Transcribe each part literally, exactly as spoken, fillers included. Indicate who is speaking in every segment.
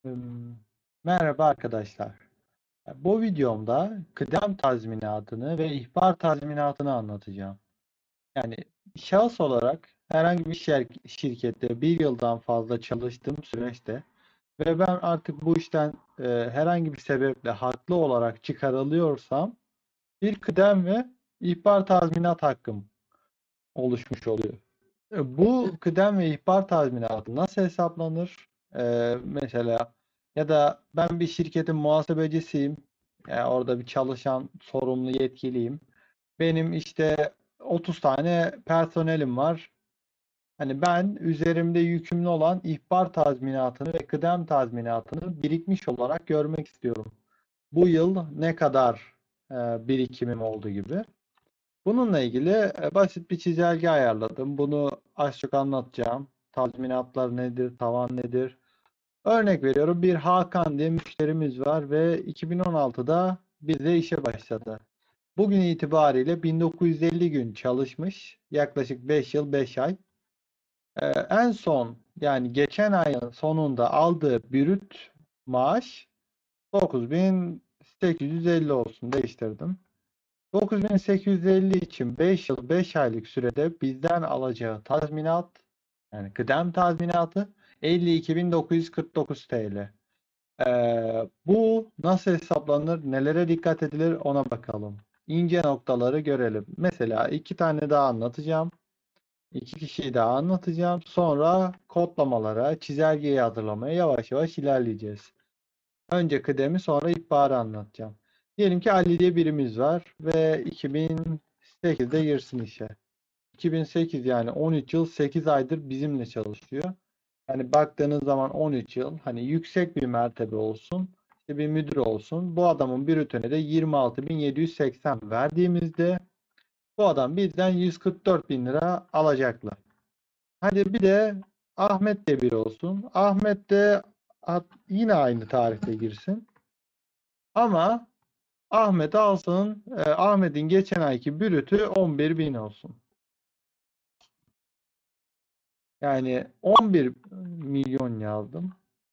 Speaker 1: Imm, Merhaba arkadaşlar. Bu videomda kıdem tazminatını ve ihbar tazminatını anlatacağım. Yani şahıs olarak herhangi bir şer şirkette bir yıldan fazla çalıştığım süreçte ve ben artık bu işten e, herhangi bir sebeple haklı olarak çıkarılıyorsam bir kıdem ve ihbar tazminat hakkım oluşmuş oluyor. E, Bu kıdem ve ihbar tazminatı nasıl hesaplanır? Ee, mesela ya da ben bir şirketin muhasebecisiyim. Yani orada bir çalışan sorumlu yetkiliyim. Benim işte otuz tane personelim var. Hani ben üzerimde yükümlü olan ihbar tazminatını ve kıdem tazminatını birikmiş olarak görmek istiyorum. Bu yıl ne kadar e, birikimim oldu gibi. Bununla ilgili e, basit bir çizelge ayarladım. Bunu az çok anlatacağım. Tazminatlar nedir, tavan nedir? Örnek veriyorum, bir Hakan diye müşterimiz var ve iki bin on altıda bizle işe başladı. Bugün itibariyle bin dokuz yüz elli gün çalışmış. Yaklaşık beş yıl beş ay. Ee, en son yani geçen ayın sonunda aldığı brüt maaş dokuz bin sekiz yüz elli olsun, değiştirdim. dokuz bin sekiz yüz elli için beş yıl beş aylık sürede bizden alacağı tazminat, yani kıdem tazminatı elli iki bin dokuz yüz kırk dokuz T L. Ee, bu nasıl hesaplanır, nelere dikkat edilir ona bakalım. İnce noktaları görelim. Mesela iki tane daha anlatacağım. İki kişiyi daha anlatacağım. Sonra kodlamalara, çizelgeyi hazırlamaya yavaş yavaş ilerleyeceğiz. Önce kıdemi, sonra ihbarı anlatacağım. Diyelim ki Ali diye birimiz var ve iki bin sekizde girsin işe. iki bin sekiz yani on üç yıl sekiz aydır bizimle çalışıyor. Yani baktığınız zaman on üç yıl, hani yüksek bir mertebe olsun, işte bir müdür olsun. Bu adamın brütüne de yirmi altı bin yedi yüz seksen verdiğimizde bu adam bizden yüz kırk dört bin lira alacaklar. Hadi bir de Ahmet diye biri olsun. Ahmet de yine aynı tarihte girsin. Ama Ahmet alsın, e, Ahmet'in geçen ayki brütü on bir bin olsun. Yani on bir milyon yazdım.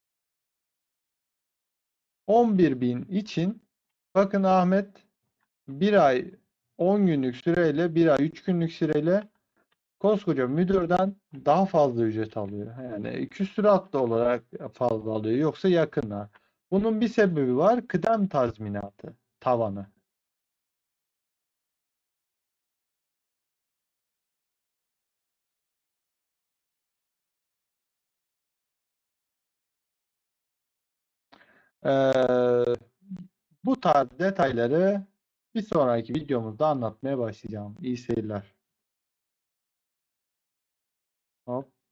Speaker 1: on bir bin için bakın, Ahmet bir ay on günlük süreyle, bir ay üç günlük süreyle koskoca müdürden daha fazla ücret alıyor. Yani küsuratlı olarak fazla alıyor. Yoksa yakınlar. Bunun bir sebebi var. Kıdem tazminatı tavanı. Ee, Bu tarz detayları bir sonraki videomuzda anlatmaya başlayacağım. İyi seyirler. Hop.